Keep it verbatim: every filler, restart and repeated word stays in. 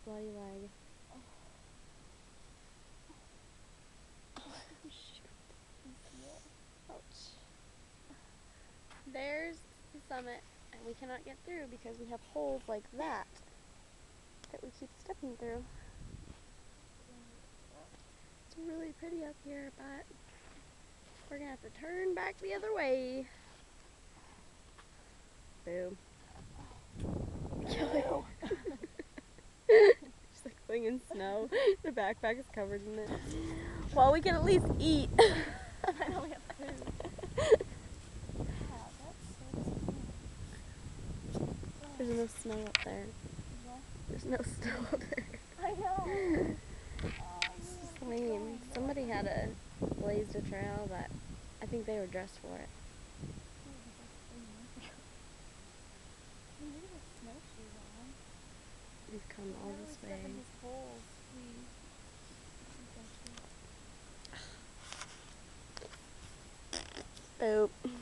bloody leg. Ouch. There's the summit, and we cannot get through because we have holes like that that we keep stepping through. It's really pretty up here, but we're gonna have to turn back the other way. Boom. Killing. Just like going in snow. The backpack is covered in it. Well, we can at least eat. I know we have food. Yeah, that's so There's no snow up there. What? There's no snow up there. I know. Oh, It's just lame. Somebody had a blazed a trail, but I think they were dressed for it. We've come all this way. Boop.